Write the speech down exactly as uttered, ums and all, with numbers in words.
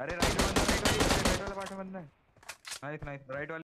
अरे राइट बंदा, राइट वाली राइट वाला पार्ट में बंदा है। नाइस नाइस राइट वाली